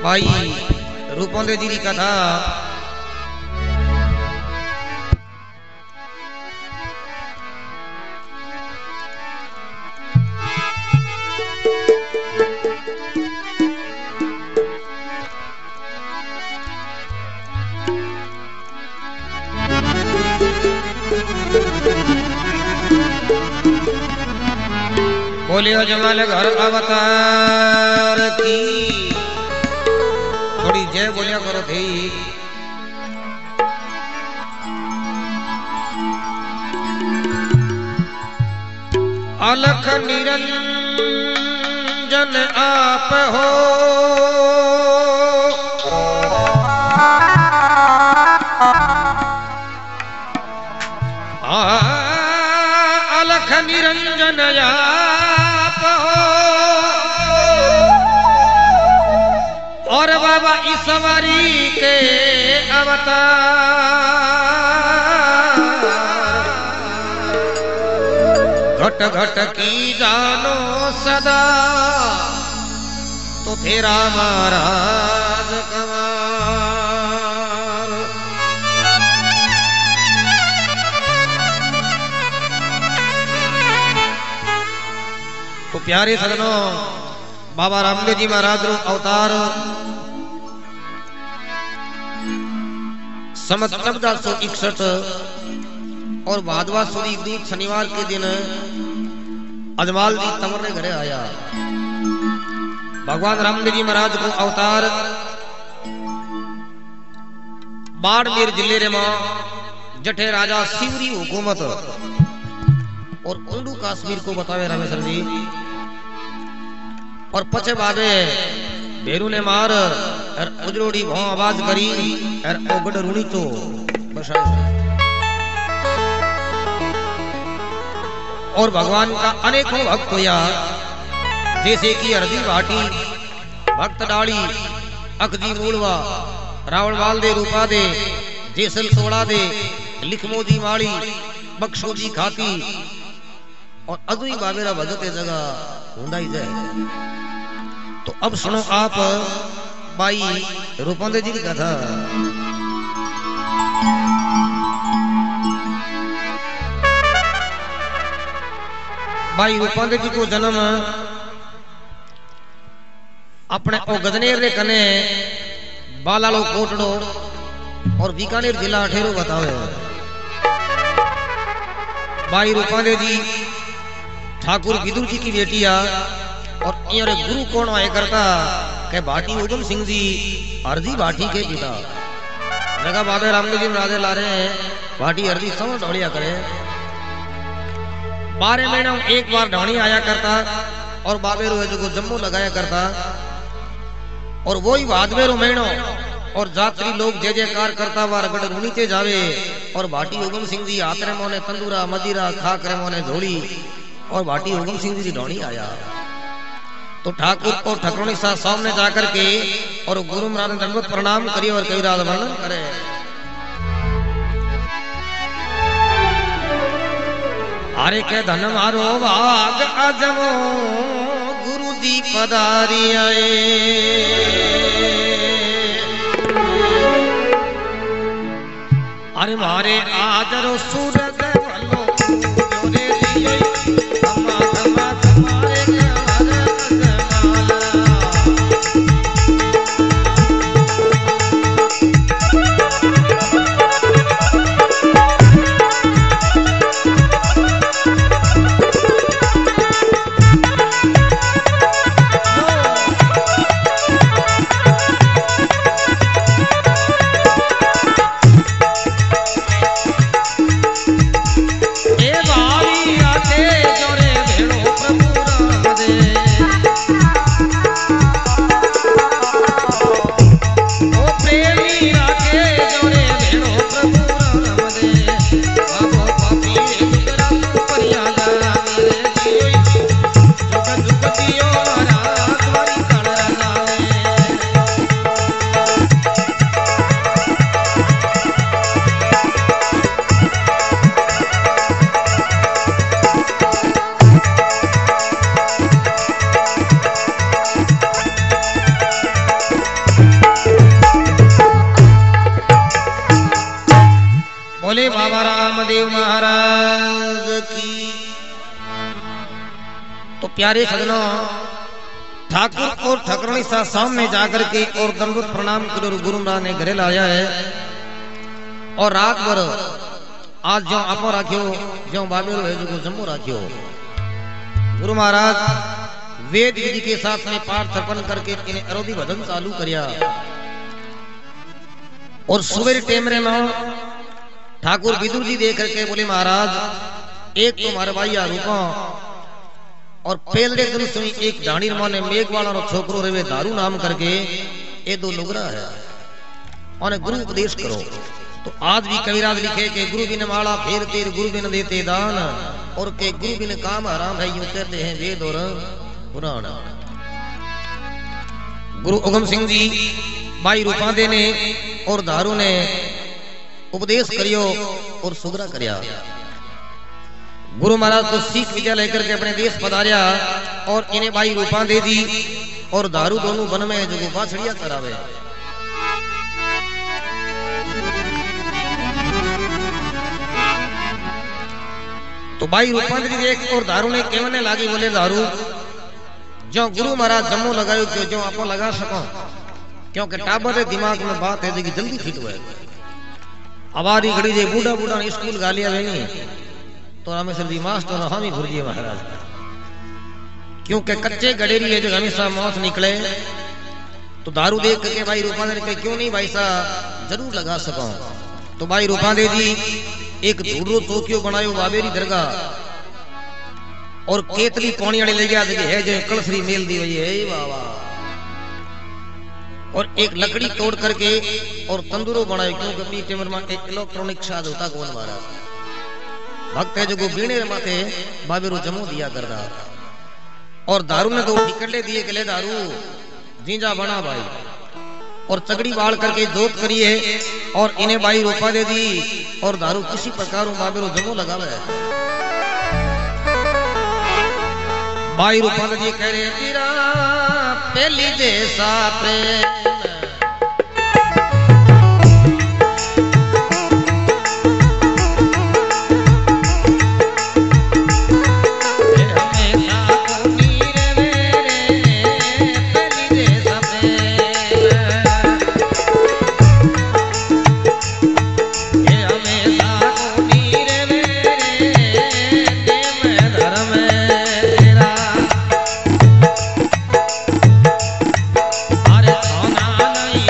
भाई रूपंदे जी की कथा बोलियो जमाल घर अवतार की थोड़ी जय बोलिया करो थी। अलख निरंजन आप हो अलख निरंजन आप हो और बाबा ईश्वरी के अवतार घट घट की जानो सदा तो तेरा महाराज कमाल। तो प्यारे सजनों बाबा रामदेव जी महाराज रो अवतार समत 1461 और भादवा सुदी दूत शनिवार के दिन अजमाल जी तंवर ने घरे आया। भगवान रामदेव जी महाराज को अवतार बाड़मेर जिले रे मां जठे राजा शिवरी हुकूमत और उंडू कश्मीर को बतावे रामेश्वर जी और पचे बाबे भेरू ने मार और उजरोड़ी भौ आवाज करी और ओगड़ रूणी तो बसाए और भगवान का अनेकों भक्त हुआ जैसे कि हरदी भाटी भक्त डाली अखदी मूलवा रावण वाल दे रूपा दे जैसल सोड़ा दे लिखमोदी माड़ी बख्शोदी खाती और अदुई बाबेरा भजते जगह हुंदाई जाए। तो अब सुनो आप भाई रूपंदे जी की कथा। भाई रूपंदे जी को जन्म अपने ओ गजनेर रे कने बालालो कोटड़ो और बीकानेर जिला अठेरो बतावे। भाई रूपंदे जी ठाकुर विदुर जी की बेटिया और इन्हें गुरु कौन आए करता के भाटी उधम सिंह जी हरदी भाटी के पिता जगह बाबे रामदेव जी महाराज ला रहे हैं भाटी हरदी सब ढोलिया करे। 12 महीना एक बार ढोणी आया करता और बाबे रो जो जम्मू लगाया करता और वही भादवेरो महीनो और जात्री लोग जय जयकार करता वार गढ़ रूनीते जावे और भाटी उगम सिंह जी आतरे मोने तंदूरा मदिरा खाकरे मोने झोली और भाटी उगम सिंह जी ढोणी आया। तो ठाकुर को ठकरोनी साहब सामने जाकर के और गुरु महाराज ने दंडवत प्रणाम करिए और कई राज वर्णन करे। अरे के धन मारो भाग अजमो गुरु जी पधारी आए। अरे मारे आदरो सूरज भलो जोरे दिए धमा धमा धमारे वामदेव महाराज की। तो प्यारे सजनों, ठाकुर और ठाकुरानी सा सामने जाकर के और दंडवत प्रणाम करो। गुरु महाराज ने घरे लाया है और रात भर आज जो आपो राख्यो जो बाबेरो है जो जम्मू राख्यो। गुरु महाराज वेद विधि के साथ में पाठ तर्पण करके इन्हें अरोधी भजन चालू करिया। और सुबह टेमरे में ठाकुर विदुर जी देख करके बोले महाराज एक तो मारे भाई रूपा और पहले दिन सुनी एक ढाणी ने मेघवाला रो छोकरो रेवे दारू नाम करके ये दो लुगरा है और गुरु उपदेश करो। तो आज भी कविराज लिखे के गुरु बिन माला फेर तेर गुरु बिन देते दान और के गुरु बिन काम हराम है यूं कहते हैं वेद और पुराण। गुरु उगम सिंह जी भाई रूपादे ने और दारू ने उपदेश करियो और सुगरा करिया। गुरु महाराज तो सीख विद्या लेकर के अपने देश पधारिया और इन्हें भाई रूपादे दी और दारू दोनों वन में जो गुफा छड़िया करावे। तो भाई रूपांतरी देख और दारू ने कहने लागी बोले दारू जो गुरु महाराज जम्मू लगायो क्यों जो आप लगा सको क्योंकि टाबर दिमाग में बात है जो जल्दी फिट हुआ हमारी घड़ी जे बूढ़ा बूढ़ा स्कूल गालिया नहीं तो रामेश्वर जी मास्टर हम ही भूल महाराज क्योंकि कच्चे गडेरी है जो हमेशा मौत निकले। तो दारू देख के भाई रूपांतरी के क्यों नहीं भाई साहब जरूर लगा सको। तो भाई रूपांतरी जी एक धूरो चौकियो बनायो बाबेरी दरगाह और केतली पौनी वाले ले गया है जो कलसरी मेल दी हुई है बाबा और एक लकड़ी तोड़ करके और तंदूरो बनायो क्योंकि अपनी टेमर में एक इलेक्ट्रॉनिक साध होता कौन महाराज भक्त है जो बीणे माथे बाबेरो जमो दिया कर रहा और दारू ने तो टिकटे दिए के ले दारू जीजा बना भाई और चगड़ी बाढ़ करके जोत करिए और इन्हें बाई रोपा दे दी और दारू किसी प्रकार बाबेरो जमो लगावे। बाई रोपा दे कह रहे तेरा पहली जैसा प्रेम नहीं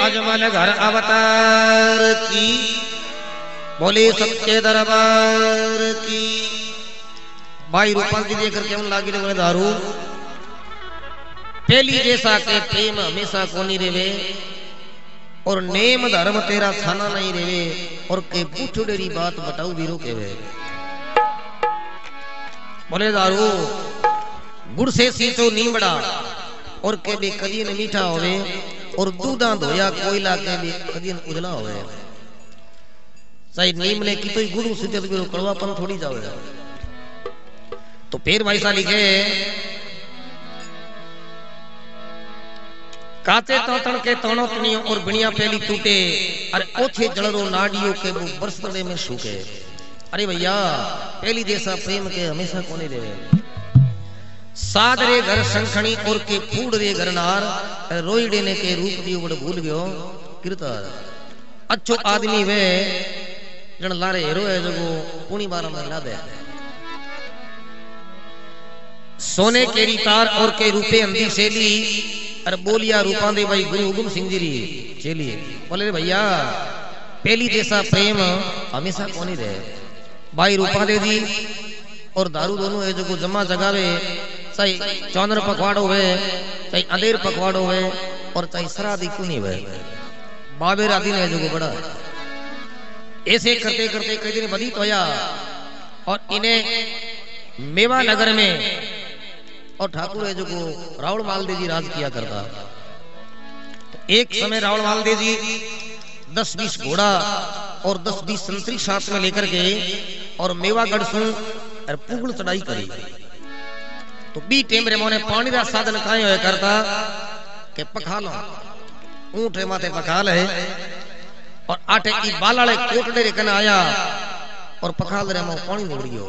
अजमल घर अवतार की, बोले सच्चे दरबार की। भाई रूपाल जी देखकर केवन लागी रे बोले दारू पहली जैसा के प्रेम हमेशा कोनी रेवे और नेम धर्म तेरा थाना नहीं रेवे और के पूछड़ेरी बात बताऊ वीरो केवे। बोले दारू गुड़ से सींचो नीमड़ा और के भी कदी न मीठा होवे और दूधा धोया कोयला के भी कदी न उजला होवे। सही नीम ने की तो ही गुड़ सींचे तो कड़वापन थोड़ी जावे। तो फिर भाई सा लिखे काचे तोतण के तोनो तनियो और बिनिया पहली टूटे अरे ओछे जड़रो नाडियों के वो बरसने में सूखे। अरे भैया पहली जैसा प्रेम के हमेशा कोने देवे। साद रे घर संखणी और के फूड रे घर नार रोई देने के रूप दियो बड़ भूल गयो कीर्तर। अच्छो आदमी वे जन लारे हेरो है जो पुणी बारा में लादे। सोने केरी तार और के रूपे अंधी सेली अरे बोलिया रूपा दे भाई गुरु हुकुम सिंह जी चेली। बोले भैया पहली जैसा प्रेम हमेशा कोनी रहे। भाई रूपा दे दी और दारू दोनों है जो जमा जगावे चाहे चौंदर पकवाड़ हुए चाहे अंधेर पकवाड़ हुए और चाहे सरादी क्यों नहीं हुए बाबे राधी ने जो बड़ा ऐसे करते करते कई दिन बदी तो और इन्हें मेवा नगर में और ठाकुर है जो रावण मालदेव जी राज किया करता। तो एक समय रावण मालदेव जी 10-20 घोड़ा और 10-20 संतरी साथ में लेकर गए और मेवागढ़ से पुगल चढ़ाई करी। तो बी टेम रे मोने पानी का साधन काहे होया करता के पखालो ऊंट रे माथे पखाल है और आटे की बालाले कोटड़े रे कने आया और पखाल रे मो पानी निकल गयो।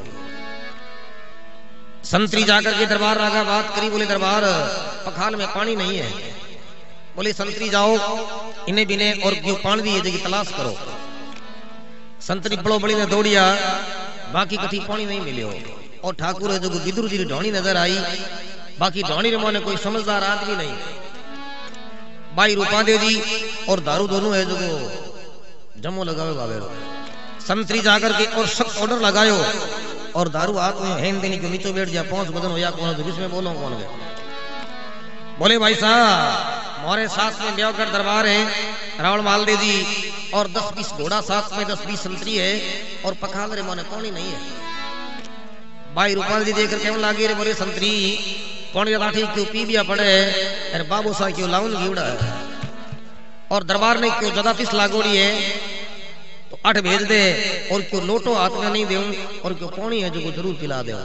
संतरी जाकर के दरबार रागा बात करी। बोले दरबार पखाल में पानी नहीं है। बोले संतरी जाओ इन्हें बिने और क्यों पानी दी जगह तलाश करो। संतरी बड़ो बड़ी ने दौड़िया बाकी कथी पानी नहीं मिलियो और ठाकुर है जो विदुर जी ढोणी नजर आई। बाकी ढोणी रे मोने कोई समझदार आदमी नहीं। भाई रूपादेव जी और दारू दोनों है जो जमो लगावे बाबे संतरी जाकर के और सख्त ऑर्डर लगायो और दारू हाथ में हेन देने के नीचे बैठ जा 5 बदन होया कौन तो किसमें बोलो कौन है। बोले भाई साहब मोरे साथ में ब्याहगढ़ दरबार है रावण मालदेव जी और 10-20 घोड़ा साथ में 10-20 संतरी है और पखाल रे मोने कौन ही नहीं है। भाई रूपाल जी देखकर केवन लागे रे बोले संतरी कौन या लाठी क्यों पी बिया पड़े अरे बाबू सा क्यों लाउन गीवड़ा है और दरबार ने क्यों ज्यादा पिस लागोड़ी है तो 8 भेज दे और क्यों लोटो हाथ में नहीं देऊं और क्यों पानी है जो जरूर पिला दे।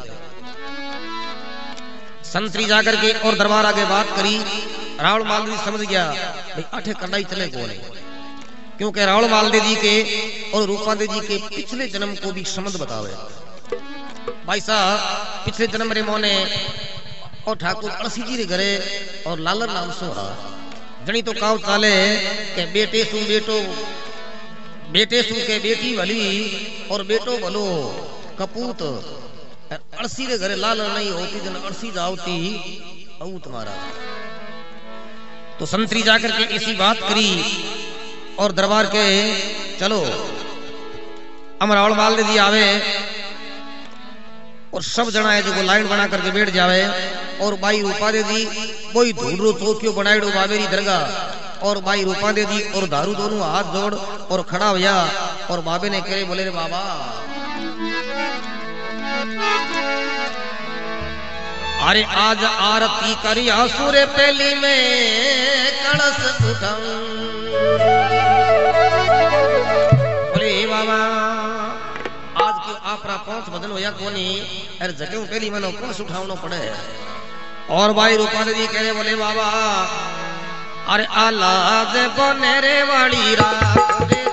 संतरी जाकर के और दरबार आगे बात करी। रावण मालदेव समझ गया भाई 8 कड़ाई चले को नहीं क्योंकि रावण मालदेव जी के और रूपादेव जी के पिछले जन्म को भी संबंध बतावे। भाई साहब पिछले जन्म रे मोने और ठाकुर अड़सी जी रे घरे और लालर नाम सो रहा जनी तो काव चाले के बेटे सु बेटो बेटे सु के बेटी भली और बेटो भलो कपूत अड़सी रे घरे लाल नहीं होती जन अड़सी जावती औ तुम्हारा। तो संतरी जाकर के ऐसी बात करी और दरबार के चलो अमरावल मालदेव जी आवे और सब जना है जो लाइन बना करके बैठ जावे और भाई रूपादेव जी कोई धूड़ो चौकियो बनाएड़ो बाबेरी दरगाह और भाई रूपादेव जी और दारू दोनों हाथ जोड़ और खड़ा होया और बाबे ने कहे बोले रे बाबा अरे आज आरती करी आसुरे पहली में कलश उठाऊं। बोले बाबा आज क्यों आपरा 5 बदन होया कोनी अरे जगह पहली मनो कलश उठावनो पड़े। और भाई रूपादेव जी कहे बोले बाबा अरे आलाज बनेरे वाली रात रे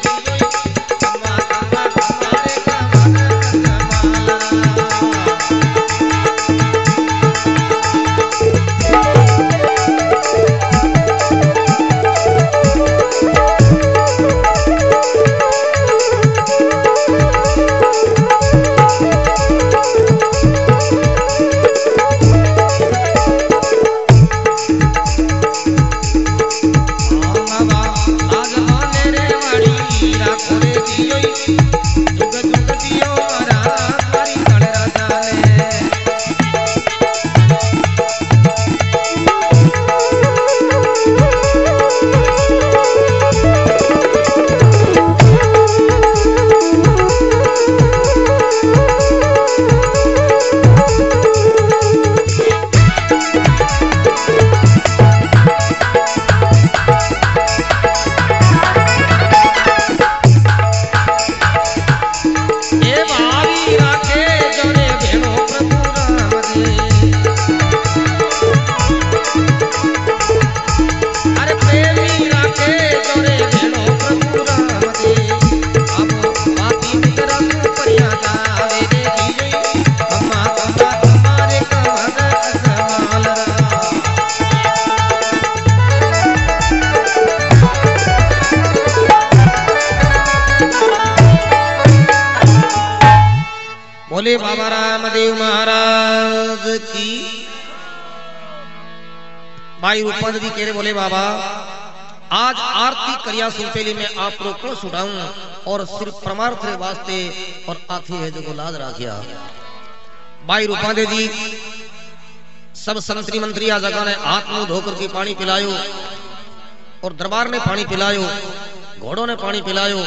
बोले बाबा रामदेव महाराज की। भाई रूपांत जी कह रहे बोले बाबा आज आरती करिया सुनतेली में आप कलश उठाऊं और सिर्फ परमार्थ रे वास्ते और आखी है जो लाज राखिया। भाई रूपांत जी सब संतरी मंत्री आ जगह ने हाथ मुंह धोकर के पानी पिलायो और दरबार ने पानी पिलायो, घोड़ों ने पानी पिलायो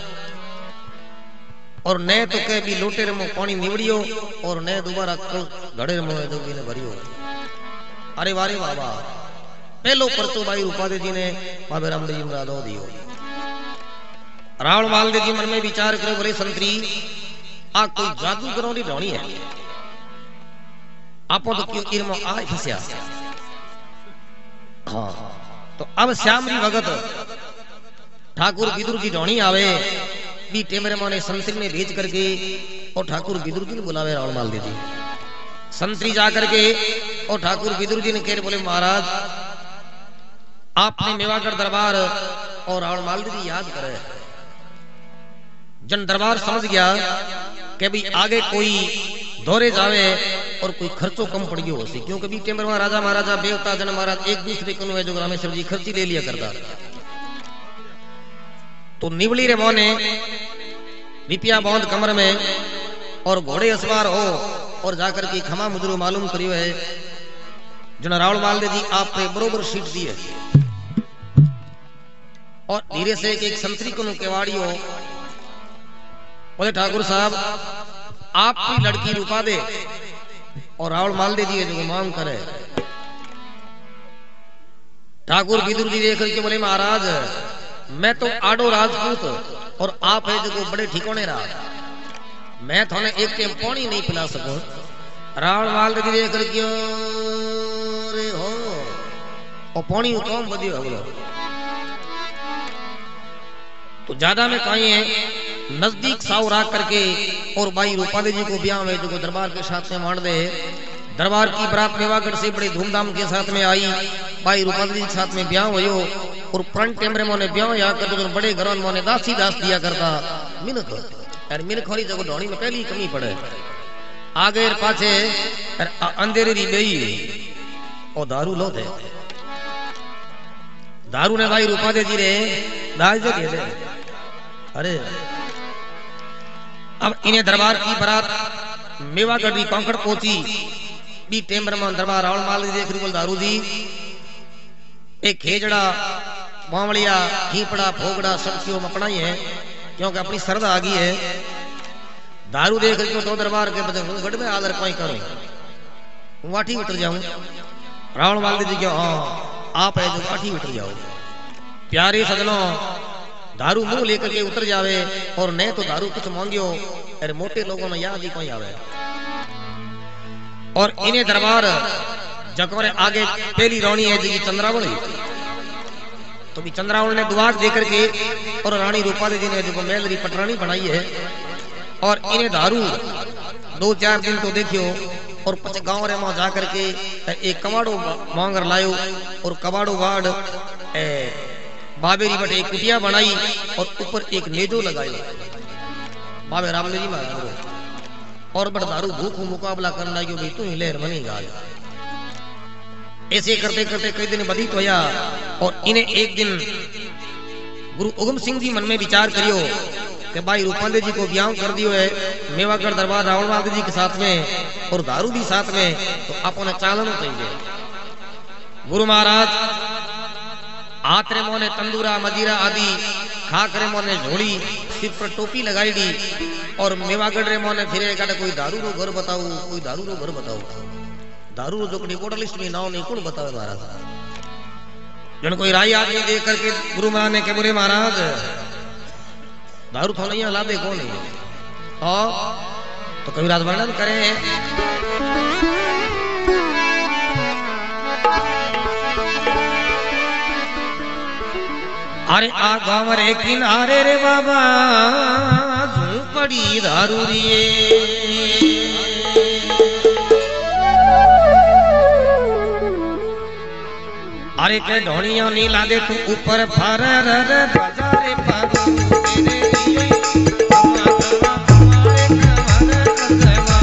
और नए तो कह भी लोटे रे मुंह पानी निवड़ियो और नए दोबारा घड़े मुंह जो भी ने भरियो। अरे वारे बाबा पहलो परचो भाई रूपादेव जी ने बाबे रामदेव जी मुरादो दियो। रावण मालदेव जी मन में विचार करे बोले संतरी आ कोई जादू करो री ढोणी है आपो तो क्यों इरमो आ फंसया। हाँ तो अब श्यामरी भगत ठाकुर विदुर की ढोणी आवे बी टेमरे मोने संतरी ने भेज करके और ठाकुर विदुर जी ने बुलावे रावण मालदेव जी। संतरी जाकर के और ठाकुर विदुर जी ने कह बोले महाराज आपने मेवागढ़ दरबार और रावण मालदेव जी याद करे। जन दरबार समझ गया कि भाई आगे कोई दौरे जावे और कोई खर्चो कम पड़ गयो होसी, क्योंकि बी टेमर में राजा महाराजा बेवता जन महाराज एक दूसरे को जो रामेश्वर जी खर्ची ले लिया करता। तो निवली रे मोने रिपिया बौंद कमर में और घोड़े असवार हो और जाकर के खमा मुजरो मालूम करियो है जन रावण मालदेव जी आप पे बरोबर सीट दी है और धीरे से एक संतरी को केवाड़ी हो बोले ठाकुर साहब आपकी लड़की रुपा दे और रावण मालदेव जी जो मांग करे। ठाकुर विदुर जी देख के बोले महाराज मैं तो आडो राजपूत और आप है जो बड़े ठिकाने रहा मैं थोने एक टाइम पानी नहीं पिला सकूं। रावण मालदेव जी देख के रे हो और पानी कौन बदियो बोलो तो ज्यादा में कहीं है नजदीक साव राख करके और भाई रूपादेव जी को ब्याह में जो दरबार के साथ में मान दे। दरबार की बरात मेवागढ़ से बड़े धूमधाम के साथ में आई। भाई रूपादेव जी के साथ में ब्याह हुयो और फ्रंट कैमरे मोने ब्याह या कर जो बड़े घरों मोने दासी दास दिया करता मिनख यार मिनख वाली जगह ढोणी में पहली कमी पड़े आगे पाछे अंधेरी री बेई और दारू लो थे दारू ने भाई रूपादेव जी रे दाज दे दे। अरे अब इन्हें दरबार की बारात मेवागढ़ की कांकड़ पहुंची बी टेमर में दरबार रावण माल देख रही बोल दारू जी एक खेजड़ा बावलिया खीपड़ा फोगड़ा सब्जियों में पड़ाई है क्योंकि अपनी श्रद्धा आ गई है। दारू देख रही तो दरबार के बदले हूं गढ़ में आदर कोई करूं वाठी उतर जाऊं। रावण माल जी क्यों हाँ आप है जो वाठी उतर जाओ। प्यारे सजनों दारू मुंह लेकर के उतर जावे और नहीं तो दारू कुछ मांगियो अरे मोटे लोगों में याद ही कोई आवे। और इन्हें दरबार जकवरे आगे पहली रानी है जी चंद्रावली तो भी चंद्रावल ने दुआर देकर के और रानी रूपादेवी जी ने जो मेलरी पटरानी बनाई है और इन्हें दारू 2-4 दिन तो देखियो और पच गांव रे में जाकर के एक कबाड़ो मांगर लायो और कबाड़ो वाड़ बाबेरी बटे एक कुटिया बनाई और ऊपर एक नेजो लगायो बाबे रामदेव जी महाराज और बड़ दारू भूख मुकाबला करना क्यों भी तू ही लहर बनी गाल। ऐसे करते करते कई दिन बधित होया और इन्हें एक दिन गुरु उगम सिंह जी मन में विचार करियो कि भाई रूपादेव जी को ब्याह कर दियो है मेवागढ़ दरबार रावण मालदेव जी के साथ में और दारू भी साथ में तो अपने चालन चाहिए। गुरु महाराज आतरे मोने तंदूरा मदिरा आदि खाकरे मोने झोली सिर पर टोपी लगाई दी और मेवागढ़ रे मोने फिरे काटे कोई दारू रो घर बताओ कोई दारू रो घर बताओ दारू रो जोकड़ी बोर्ड लिस्ट में नाम नहीं कौन बतावे महाराज। जन कोई राय आदमी देख करके गुरु महाराज ने के बोले महाराज दारू थोड़ा यहाँ ला दे कौन है तो कभी रात वर्णन करें। अरे आ गाँव रे किनारे रे बाबा झूपड़ी दारू रिए अरे के ढोनिया नी ला दे तू ऊपर फार बाजारे पागो तेरे लिए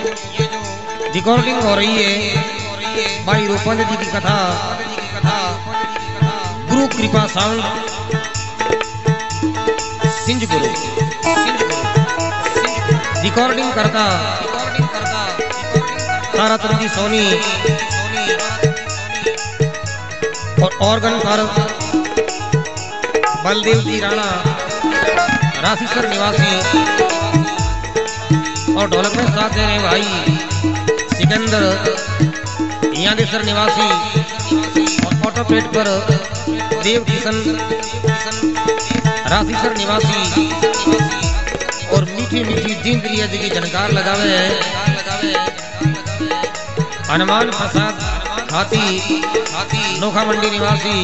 रिकॉर्डिंग हो रही है भाई रूपंद जी की कथा गुरु कृपा साउंड सिंज गुरु रिकॉर्डिंग करता ताराचंद जी सोनी और ऑर्गन पर बलदेव जी राणा राशीसर निवासी और ढोलक में साथ दे रहे भाई सिकंदर यादेसर निवासी और ऑटोपेट पर देव किशन राशीसर निवासी और मीठी मीठी जिंदरिया जी की झनकार लगावे हनुमान प्रसाद हाथी नोखा मंडी निवासी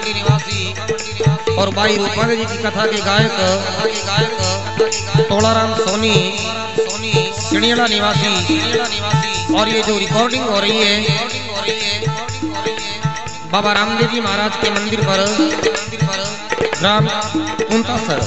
और भाई रूपंद जी की कथा के गायक तोलाराम सोनी चिड़ियाला निवासी और ये जो रिकॉर्डिंग हो रही है बाबा रामदेव जी महाराज के मंदिर पर ग्राम कुंतासर।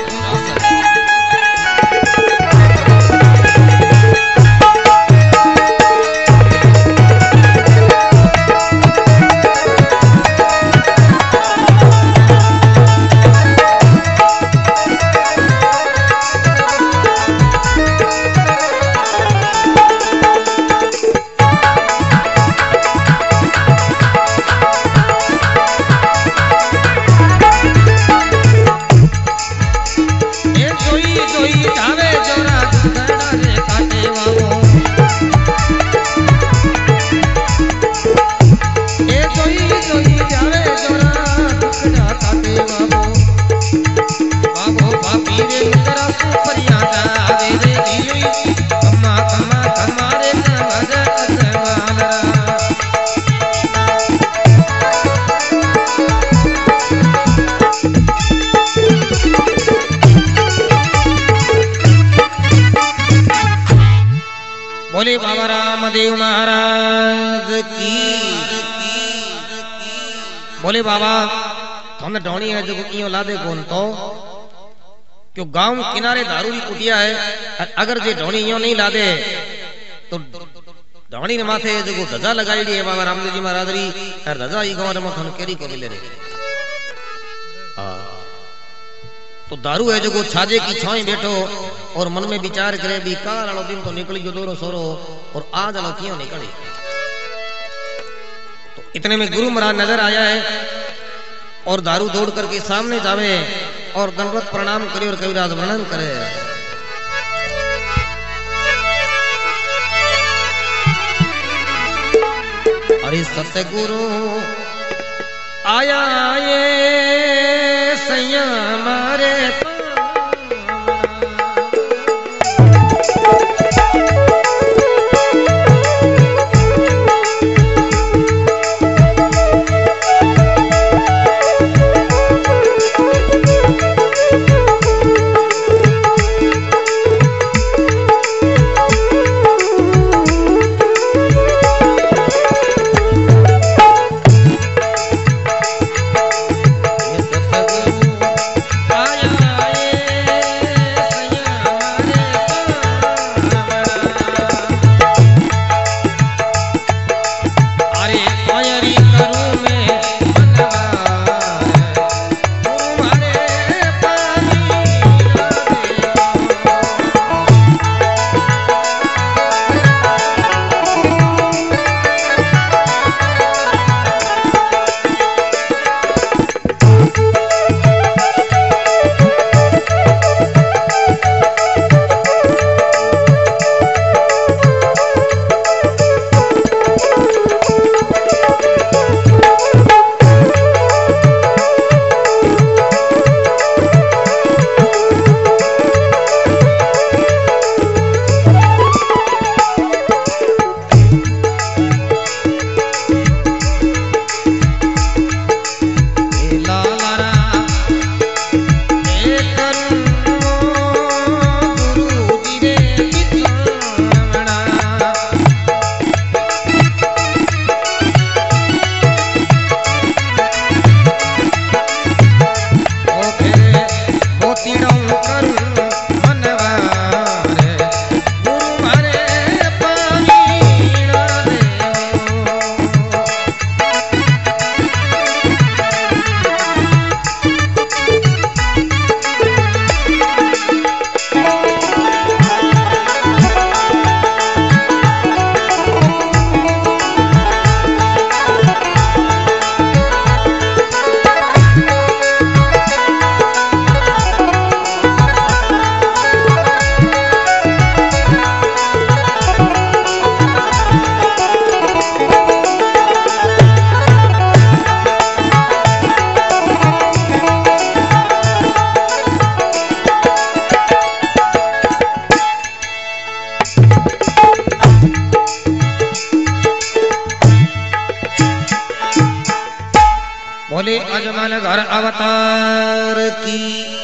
बोले बाबा रामदेव महाराज की बोले बाबा हमने ढोनी है जो क्यों लादे कौन तो क्यों गांव किनारे दारू की कुटिया है अगर जे ढोनी यो नहीं लादे तो ढोनी ने माथे जो ध्वजा लगाई दी है बाबा रामदेव जी महाराज री और ध्वजा ई गांव में थन केरी को मिले रे तो दारू है जो छाजे की छाई बैठो और मन में विचार करे भी कार वालो दिन तो निकली जो दोरो सोरो और आज वालो क्यों निकली। तो इतने में गुरु महाराज नजर आया है और दारू दौड़ करके सामने जावे और दंडवत प्रणाम करे और कविराज वर्णन करे। अरे सतगुरु आया ये सैया मारे आया मान घर अवतार की।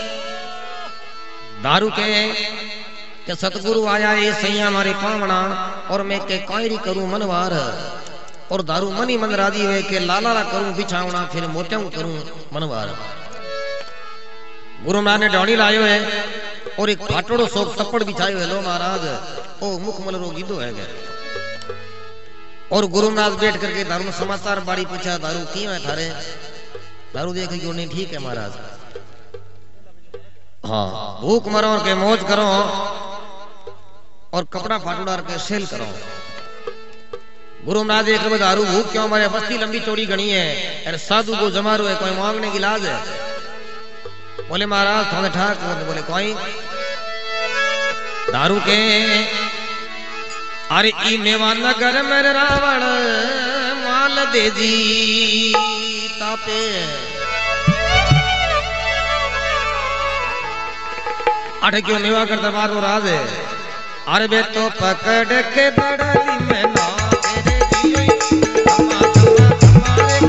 दारू के सतगुरु आया ये सैया मारे पावना और मैं के कायरी करूं मनवार और दारू मनी मन राजी हुए के लाला करूं बिछावना फिर मोत्याऊ करूं मनवार। गुरु महाराज ने ढोणी लायो है और एक फाटोड़ो सोप तपड़ बिछायो है। लो महाराज ओ मुखमल रो गीदो है गए। और गुरु महाराज बैठ करके दारू में समाचार बाड़ी पूछा दारू क्यों है थारे। दारू देख क्यों नहीं ठीक है महाराज। हाँ भूख मरो के मौज करो और कपड़ा फाटूड़ा के सेल करो। गुरु महाराज देख रहे दारू भूख क्यों हमारे बस्ती लंबी चौड़ी गणी है अरे साधु को जमारो है कोई मांगने की लाज है। बोले महाराज थोड़े ठाक बोले कोई दारू के अरे ई नेवा नगर मेरे रावण माल दे जी तापे। अरे क्यों नेवा कर दरबार वो राज है। अरे बे तो पकड़ के बड़ली में ना तेरे दियोई हमारे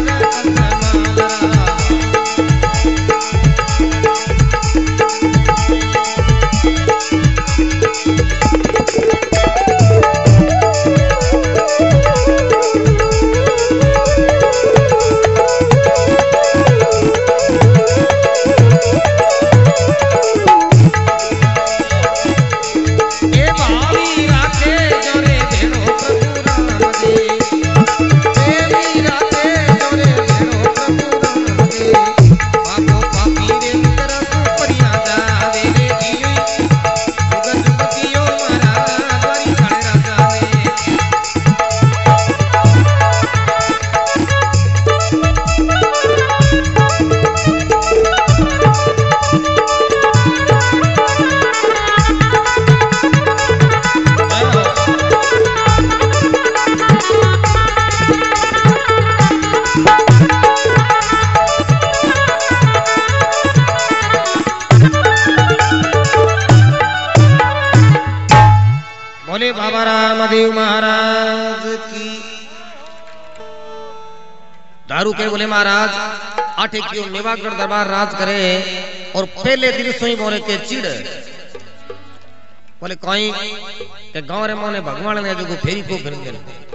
बाबा रामदेव महाराज की। दारू के बोले महाराज आठे क्यों नेवागढ़ दरबार राज करे और पहले दिन सोई बोले के चिड़ बोले कोई के गांव रे मोने भगवान ने जो फेरी को फिरेंगे।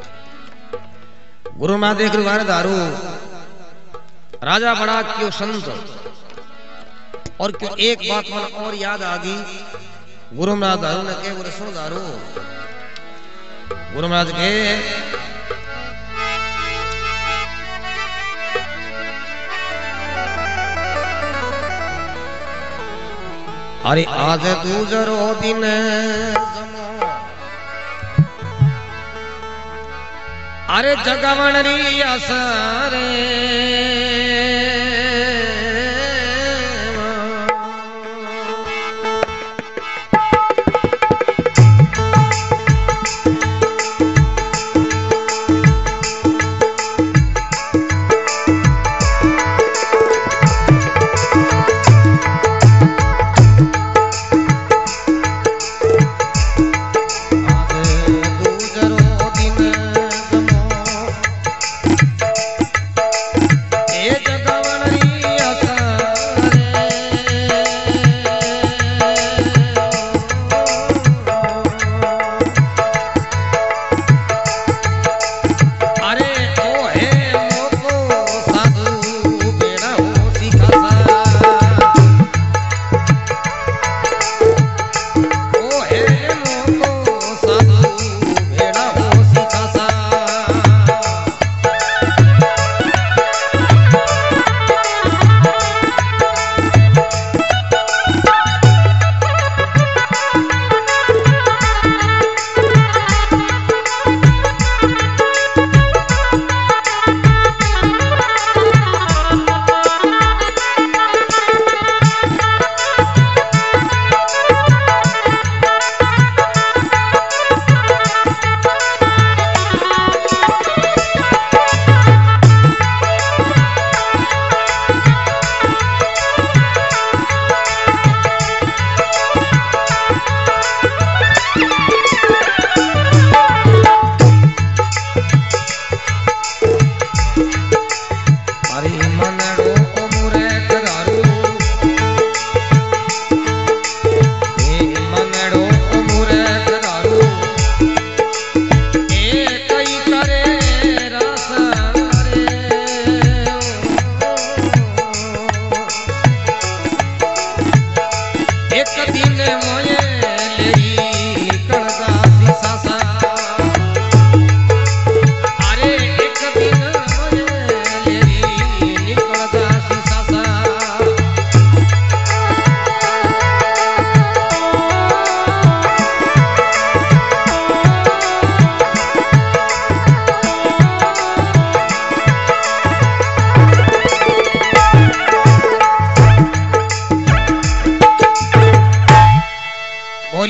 गुरु मां देख रहे दारू राजा बड़ा क्यों संत और क्यों एक बात मन और याद आ गई। गुरु महाराज दारू ने के बोले सुनो दारू गुरु महाराज के अरे आज दूजरो दिन अरे जगवण री असरे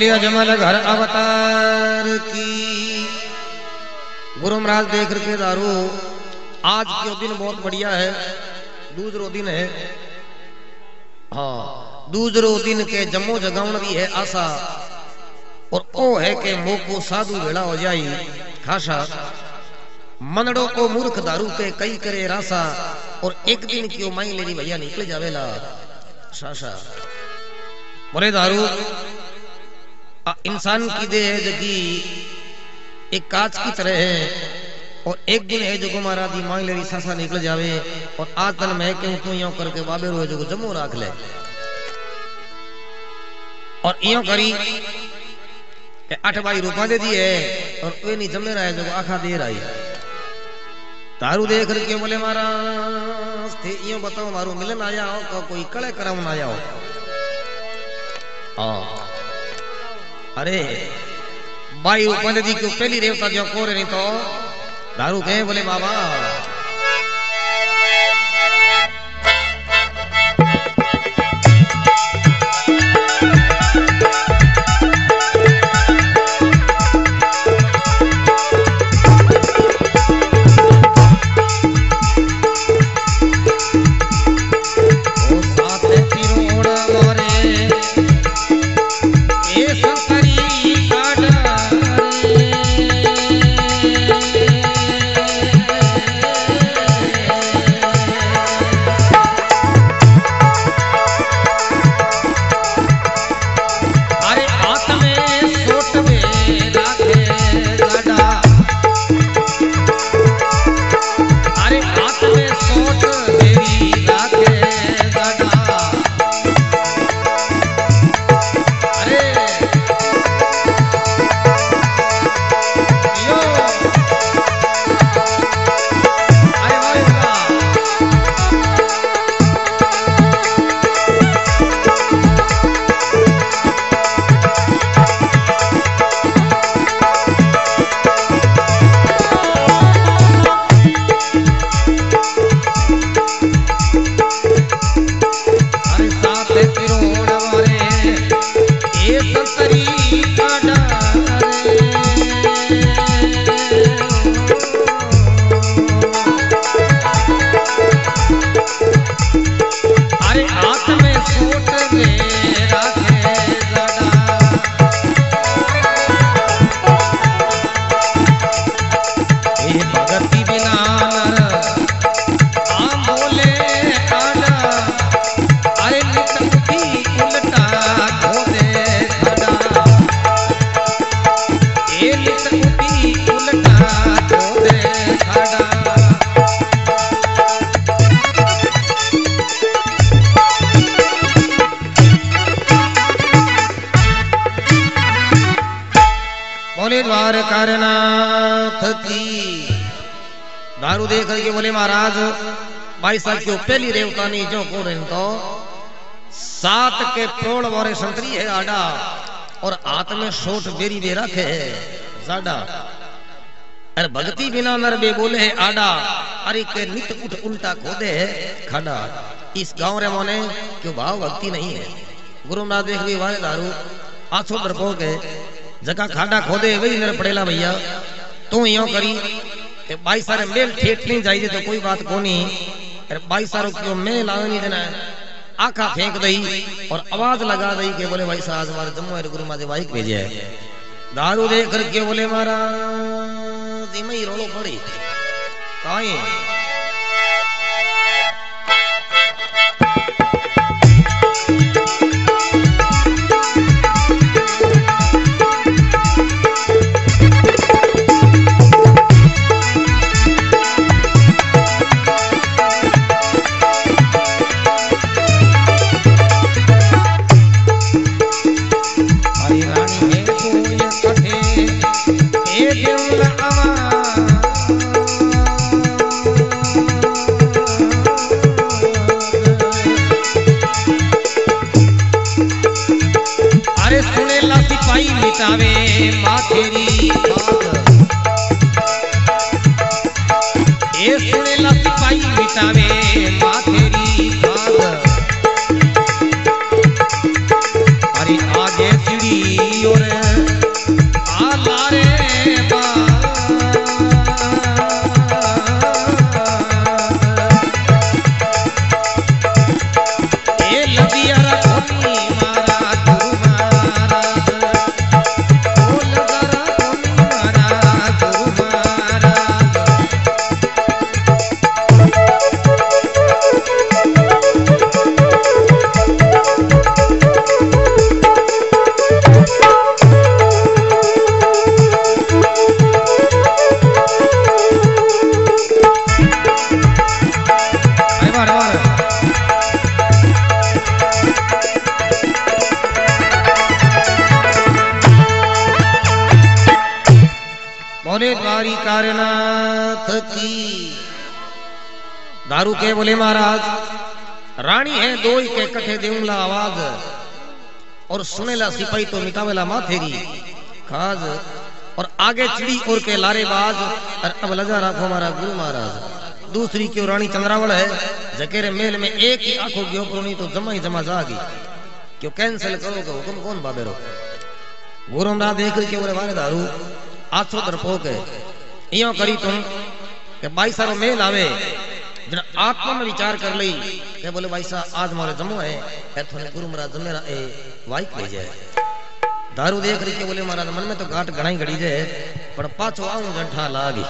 बोलिए अजमल घर अवतार की। गुरु महाराज देख रखे दारू आज के दिन बहुत बढ़िया है, दूसरो दिन है। हाँ दूसरो दिन के जम्मो जगाउन भी है आशा, और ओ है के मोको साधु वेला हो जाई खासा। मनड़ो को मूर्ख दारू के कई करे रासा, और एक दिन क्यों माई लेरी भैया निकल जावेला सासा। बोले दारू इंसान की देह है जगी एक कांच की तरह है, और एक दिन है जो मारा दी माई लेरी सासा निकल जावे, और आज तन मैं क्यों तू यो करके बाबे रो जो जम्मो राख ले। और यो करी 8 बाई रुपया दे दिए और वे नहीं जमे रहा है जो आखा दे रहा है। तारू देख रखे बोले मारा यो बताओ मारू मिलन आया हो का कोई कड़े करावन आया हो। अरे बाई रुपया दे दी क्यों पहली रेवता जो कोरे नहीं तो दारू कहे बोले बाबा दारू देख करके बोले महाराज भाई साहब क्यों पहली रेवता नहीं जो को तो 7 के प्रोड़ वारे संतरी है आडा, और हाथ में सोट बेरी बे रखे है जाडा। अरे भक्ति बिना नर बे बोले है आडा, अरे के नित उठ उल्टा खोदे है खड़ा। इस गांव रे मोने क्यों भाव भक्ति नहीं है। गुरु ना देख भी वाले दारू आछो डरपोक है, जगह खाडा खोदे वही नर पड़ेला भैया। तू यो करी के 22 सारे मेल ठेठ नहीं जाइए तो कोई बात कोनी। 22 सारों क्यों मेल आवे नहीं देना है, आखा फेंक दई और आवाज लगा दई के बोले भाई साहब हमारे जम्मू गुरु माजे बाइक भेजे है। दारू देख करके बोले महाराज इमई रोलो पड़ी काई मिटावे माथेरी बाग, ए सुने ला सिपाही मिटावे माथेरी बाग। अरे आगे चिड़ी और हमारी कारनाथ की। दारू के बोले महाराज रानी है दो ही के कठे देऊंला आवाज, और सुनेला सिपाही तो मिटावेला माथेरी खाज, और आगे चिड़ी और के लारे बाज, और अब लगा राखो हमारा गुरु महाराज। दूसरी क्यों रानी चंद्रावल है, जकेरे मेल में एक ही आंखों की ऊपर नहीं तो जमा ही जमा जागी, क्यों कैंसिल करो का हुक्म कौन बाबेरो। गुरु महाराज देख के बोले मारे दारू आछो दरपोक है, इयो करी तुम के भाई सारो मेल आवे जन आत्मा में विचार कर लई के बोले भाई साहब आज मारे जमो है ए थोने गुरु महाराज मेरा ए वाइक ले जाए। दारू देख रही के बोले महाराज मन में तो घाट घणाई घड़ी जाए पर पाछो आऊं जंठा लागी।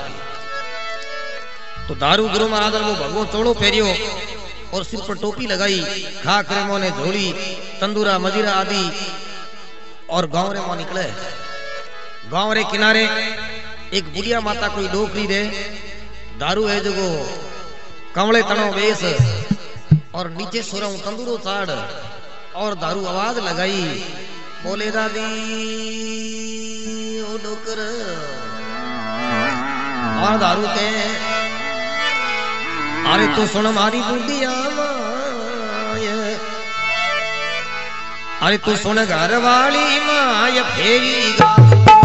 तो दारू गुरु महाराज वो भगवो चोड़ो फेरियो और सिर पर टोपी लगाई, खाक रेमो ने झोली तंदूरा मजीरा आदि, और गांव रे मो निकले। गांव रे किनारे एक बुढ़िया माता कोई डोकरी दे, दारू है जो कमले तनो वेश और नीचे सुरऊ तंदूरो चाड़, और दारू आवाज लगाई बोले दादी ओ डोकर, और दारू के अरे तो सुन मारी बुढ़िया माय, अरे तू सुन घर वाली माय फेरी गा।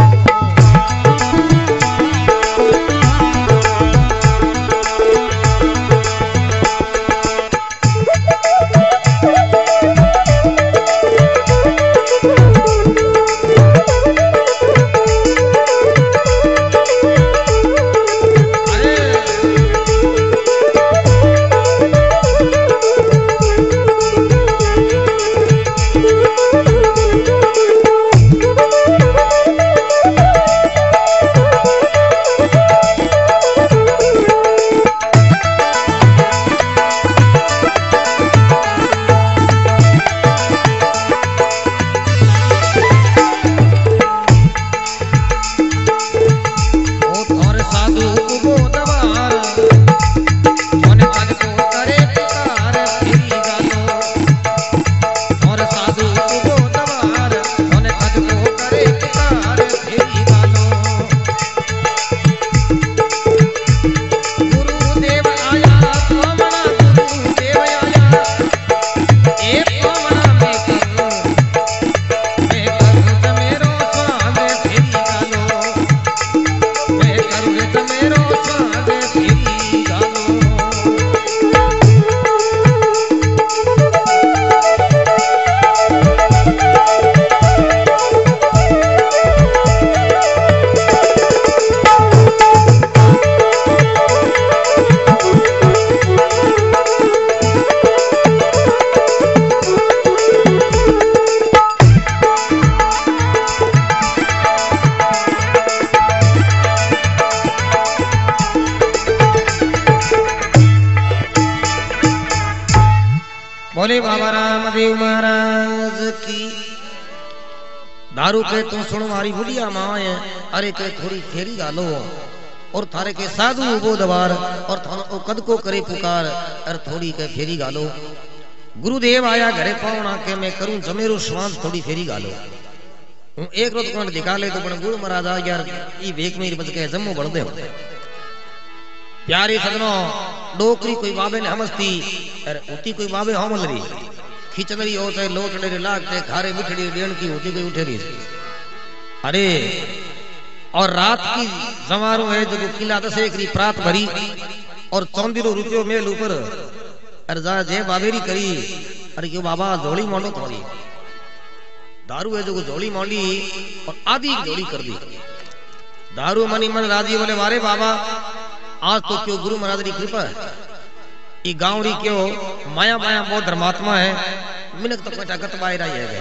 बोले बाबा रामदेव महाराज की। दारू के तू सुन मारी बुढ़िया माँ है, अरे के थोड़ी फेरी गालो, और थारे के साधु वो दवार, और थानो कद को करे पुकार, अरे थोड़ी के फेरी गालो। गुरुदेव आया घरे पावना के मैं करूं जमेरो श्वास थोड़ी फेरी गालो। एक रोज कौन दिखा ले तो बन गुरु महाराज आ यार ई वेक में बच के जम्मो बढ़ दे। प्यारे सदनो डोकरी कोई बाबे ने हमस्ती, अरे उठी कोई बाबे हमल रही खिचड़ी होते लोटड़े लागते खारे मिठड़ी डेण की होती कोई उठे रही। अरे और रात की जमारो है जो किला 10 एकरी प्रात भरी और चौंदीरो रुपयो मेल ऊपर, अरे जा जे बाबेरी करी, अरे क्यों बाबा झोली मांडो थोड़ी दारू है जो झोली मांडी और आधी झोली कर दी। दारू मनी मन राजी बोले मारे बाबा आज तो क्यों गुरु महाराज की कृपा है, ये गांव री क्यों माया माया बहुत धर्मात्मा है, मिनक तो कोटा गत बाहर आई है।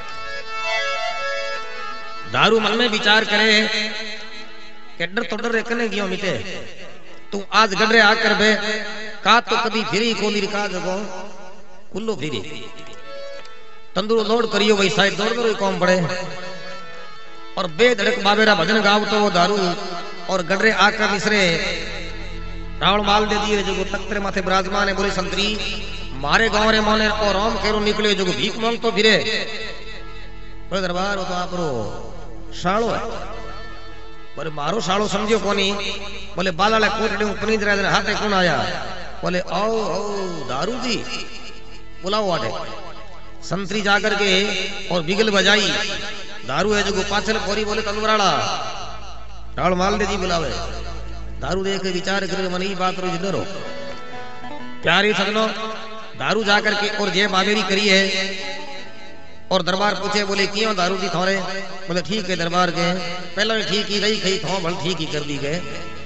दारू मन में विचार करे कि डर तो डर कने गयो मिटे, तू आज गडरे आकर बे का तो कदी फिरी कोनी का जगो कुल्लो फिरी तंदूरो लोड करियो वही साइड दौड़ दौड़ कौम पड़े, और बेधड़क बाबेरा भजन गाव तो वो दारू और गडरे आकर मिसरे रावण माल दे दिए जो तख्ते माथे विराजमान है। बोले संतरी मारे गांव रे मोने और राम केरो निकले जो भीख मांग तो फिरे, दरबार हो तो आपरो शालो है बोले मारो साड़ो समझो कोनी। बोले बाला कोटड़े पनीत रहे हाथे कौन आया? बोले आओ आओ दारू जी बुलाओ आटे। संतरी जाकर के और बिगल बजाई। दारू है जो पाचल पोरी बोले तलवराड़ा टाल माल दे जी बुलावे। दारू देख विचार कर मन ही बात रो जिधरो प्यारी सजनो दारू जाकर के और जय बाबेरी करी है। और दरबार पूछे बोले क्यों दारू दी थोड़े? बोले ठीक है दरबार के पहले भी ठीक ही रही खई थो भल ठीक ही कर दी गए।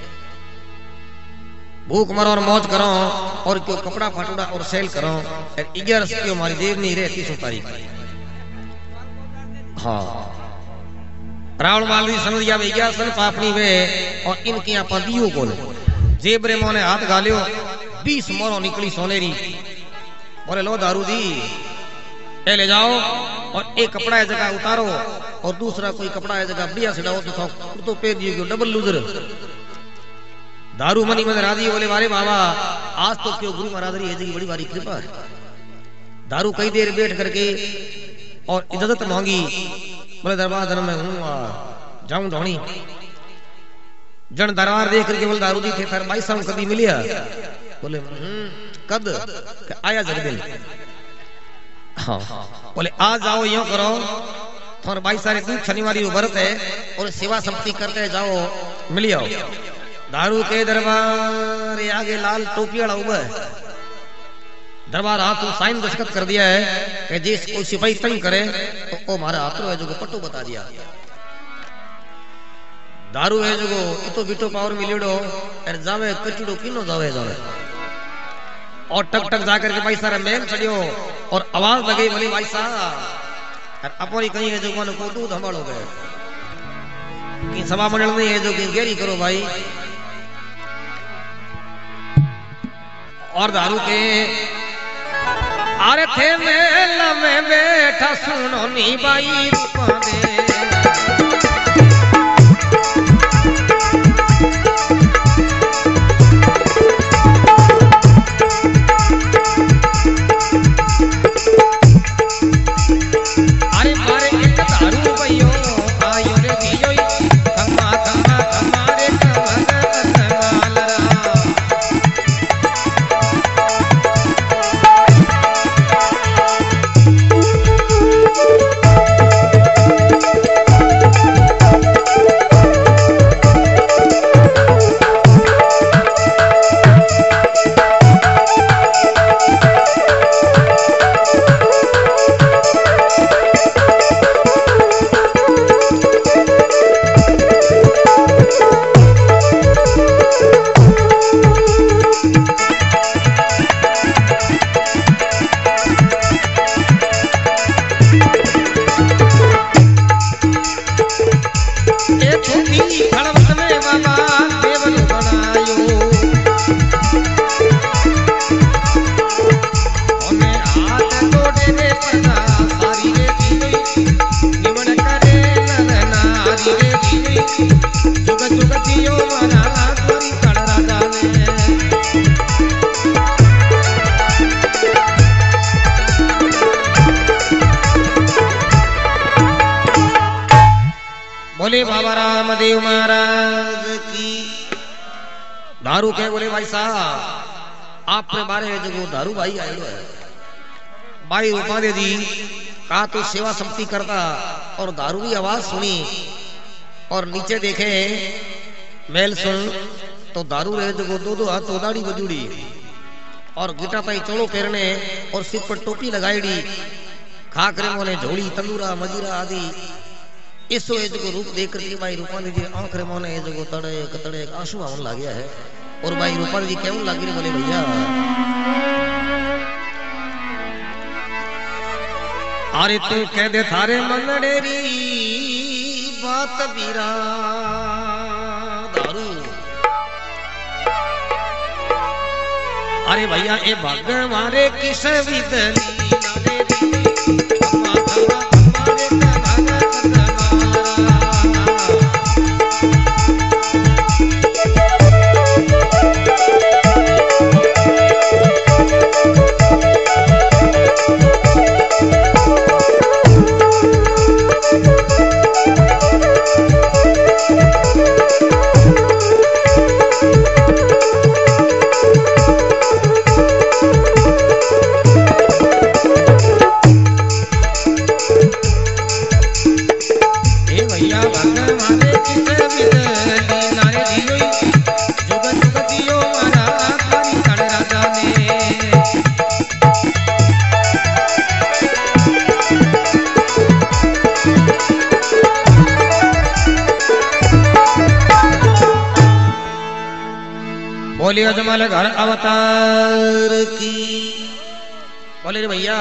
भूख मरो और मौज करो और क्यों कपड़ा फाटूड़ा और सेल करो। 11 क्यों हमारी देर नहीं रहे 30 तारीख। हाँ रावण मालवी समझ गया भैया सन पापनी वे और इनकी यहाँ पदियों को जेबरे मोने हाथ गालियो 20 मोरो निकली सोनेरी। बोले लो दारू दी ए ले जाओ और एक कपड़ा है जगह उतारो और दूसरा कोई कपड़ा है जगह बढ़िया से डालो तो पेर दियो डबल लूजर। दारू मनी मन राजी बोले वारे बाबा आज तो क्यों गुरु महाराज री है बड़ी बारी कृपा है। दारू कई देर बैठ करके और इज्जत मांगी। बोले दरबार धर्म में हूँ जाऊं ढोणी। जन दरबार देख करके बोले दारू दी थे थार भाई साहब कभी मिलिया? बोले कद आया जगदिन। हाँ बोले आज जाओ यो करो थोड़ा भाई सारे दूध शनिवारी व्रत है और सेवा संपत्ति करते जाओ मिल आओ। दारू के दरबार आगे लाल टोपी वाला हुआ है। दरबार हाथ तो साइन दस्तखत कर दिया है कि जिस कोई सिपाही तंग करे तो वो हमारा हाथ है जो पट्टो बता दिया। दारू है जो इतो बिटो पावर मिलेडो और जावे कचड़ो किनो जावे जावे और टक टक जाकर के भाई सारा मेल चढ़ियो और आवाज लगी बोली भाई साहब अपनी कहीं है जो को दूध संभालो गए कि सभा मंडल नहीं है जो कि गैरी करो भाई। और दारू के अरे थे मेल में बैठा सुनो नी बाई रूपा दे। बोले बाबा रामदेव महाराज की। दारू के बोले भाई साहब आपने बारे में जो दारू भाई आए है भाई रूपा दे दी कहा तो सेवा संपत्ति करता और दारू की आवाज सुनी और नीचे देखे मेल सुन तो दारू रहे जो दो दो हाथ उदाड़ी बजूड़ी और गिटा ताई चोलो फेरने और सिर पर टोपी लगाईडी खाकरे मोने झोली तंदूरा मजीरा आदि इसो जो रूप देख करके भाई रूपा जी आंखरे मोने जो तड़े कतड़े आंसू आवन लग गया है। और भाई रूपा जी क्यों लग रही? बोले भैया अरे तू कह दे थारे मनडेरी बात बीरा दारू। अरे भैया ए भाग मारे किस विदली बोले अजमल घर अवतार की। बोले रे भैया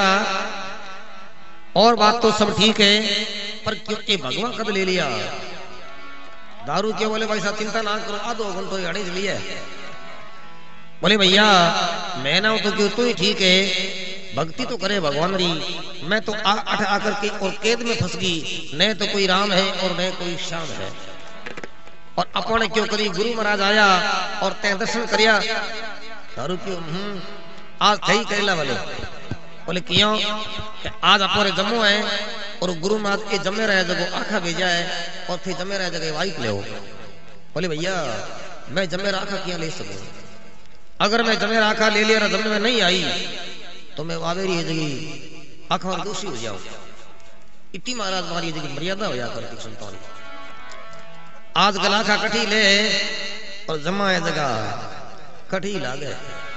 और बात तो सब ठीक है, पर क्यों ये भगवान कद ले लिया दारू? क्यों? बोले भाई साहब चिंता ना करो, आधो घंटो अड़े लिए। बोले भैया मैं ना तो क्यों, तू ही ठीक है, भक्ति तो करे भगवान री, मैं तो आकर के और कैद में फंस गई, न तो कोई राम है और न कोई श्याम है। और अपन क्यों करी, गुरु महाराज आया और तय दर्शन करिया, दारू क्यों आज थई करेला। बोले क्यों? आज अपने जम्मू है और गुरु महाराज के जमे रहे जगह आखा भेजा है और फिर जमे रहे जगह वाइफ ले। बोले भैया मैं जमे आखा क्या ले सकूं? अगर मैं जमे आखा ले लिया जमे में नहीं आई तो मैं वावेरी है जगह आखा में दोषी हो जाऊं। इतनी महाराज हमारी जगह मर्यादा हो जाकर सुनता हूं। आज गलाखा कठी ले और जमा है जगह कठी लागे।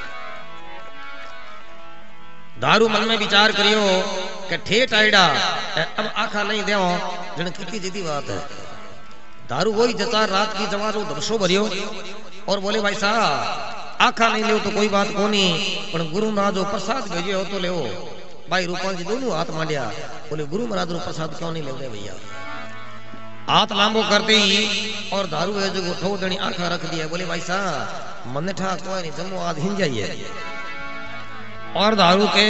दारू मन में विचार करियो कि ठेठ आईडा अब आखा नहीं देव जन कितनी जीती बात है। दारू वही जचार रात की जमा जो दबशो भरियो और बोले भाई साहब आखा नहीं ले तो कोई बात कोनी, पर गुरु महाराज जो प्रसाद भेजे हो तो ले। भाई रूपाल जी दोनों हाथ मांडिया। बोले गुरु महाराज रो प्रसाद क्यों नहीं ले भैया? हाथ लांबो करते ही और दारू है जो ठो दणी आखा रख दिया। बोले भाई साहब मन ठा कोई नहीं, जम्मू आज हिंज जाइए और दारू के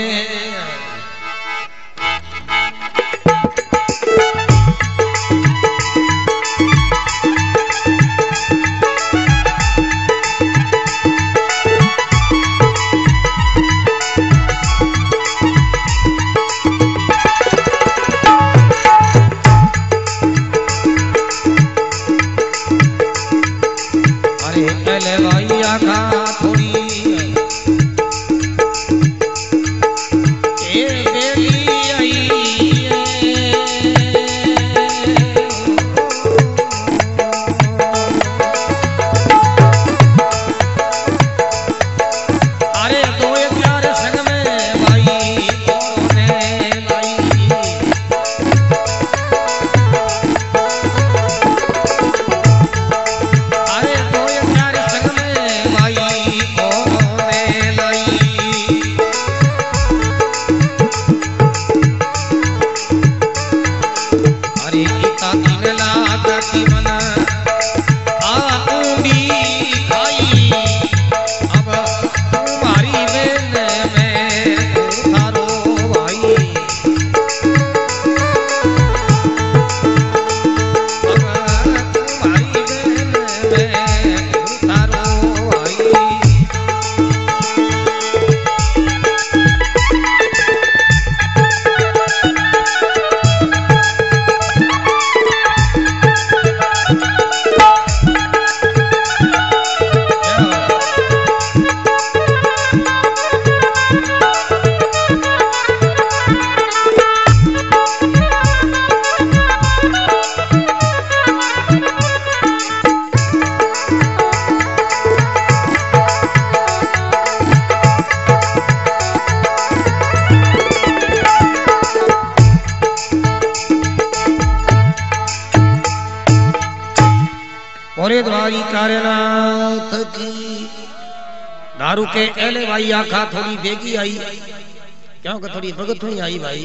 दारू के एले भाई आखा थोड़ी बेगी आई, क्योंकि थोड़ी भगत हुई आई भाई,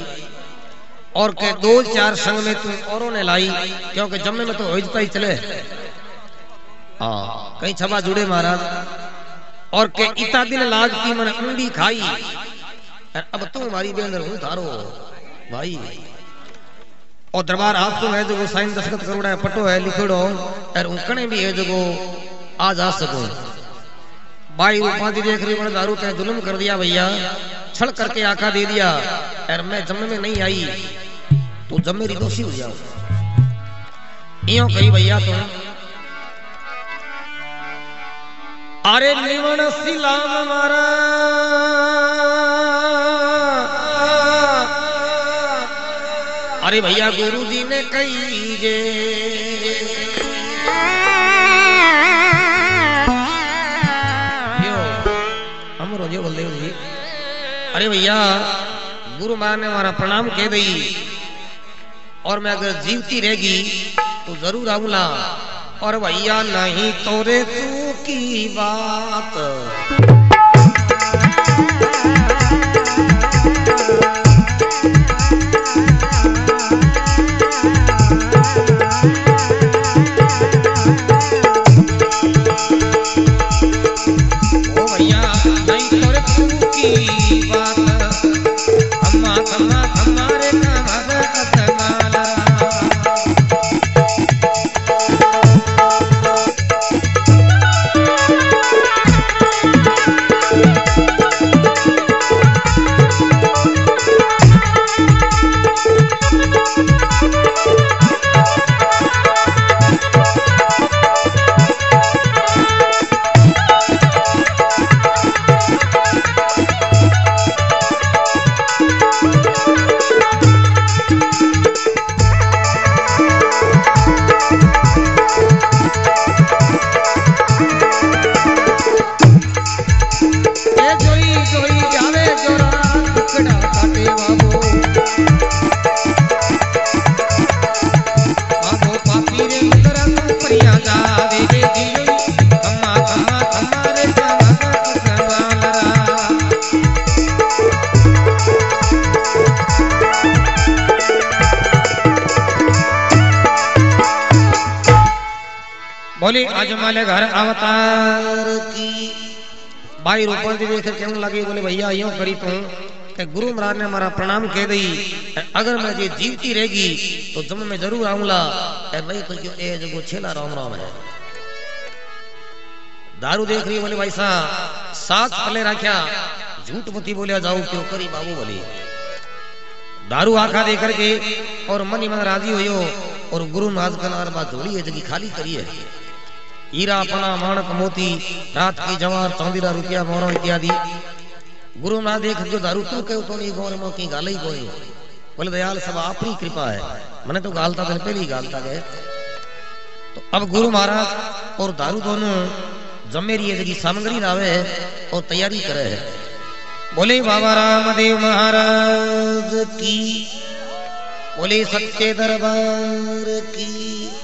और के दो चार संग में तुम औरों ने लाई, क्योंकि जम्मे में तो होता ही चले कहीं छबा जुड़े महाराज, और के इतना दिन लाग की मन उंडी खाई, अब तुम हमारी बेंदर हूं थारो भाई। और दरबार आप तो है जो साइन दस्तखत करोड़ा है, पटो है लिखोड़ो और उनकने भी है जो आ जा सको। भाई उपाधि देख रही बड़ा दारू तय जुल्म कर दिया भैया, छल करके आका दे दिया, और मैं जम्मे में नहीं आई तो जम्मे री दोषी हो जाओ। इयो कही भैया तुम अरे निवण सिलाम मारा अरे भैया गुरु जी ने कही जे हमरो जो बलदेव जी, अरे भैया गुरु मां ने हमारा प्रणाम कह दी, और मैं अगर जीवती रहेगी तो जरूर आऊंगा, और भैया नहीं तोरे तू की बात। ओ भैया नहीं तोरे तू की बात, अम्मा अम्मा हमारे कमर अदमाला। बोली आज माले घर अवतार की भाई रूपन जी देख क्यों लगे। बोले भैया यूं करी तो गुरु महाराज ने हमारा प्रणाम कह दी, अगर मैं ये जीवती रहेगी तो जम में जरूर आऊंगा, नहीं तो क्यों ए जो छेला राम राम है। दारू देख रही बोले भाई साहब साथ पले रखा, झूठ मती बोलिया जाऊ क्यों करी बाबू। बोली दारू आखा दे करके और मनी मन राजी हो और गुरु महाराज का नार बात जोड़ी है जगह खाली करी है। हीरा पना माणक मोती रात की जवार चांदीरा रुपया मोरो इत्यादि। गुरु महाराज देख जो दारू तू कहो तो नहीं गौर में की गाल ही कोई। बोले दयाल सब आपकी कृपा है, मैंने तो गालता था पहले ही गालता गए। तो अब गुरु महाराज और दारू दोनों जमेरी है जगह सामग्री लावे है और तैयारी करे है। बोले बाबा रामदेव महाराज की, बोले सच्चे दरबार की।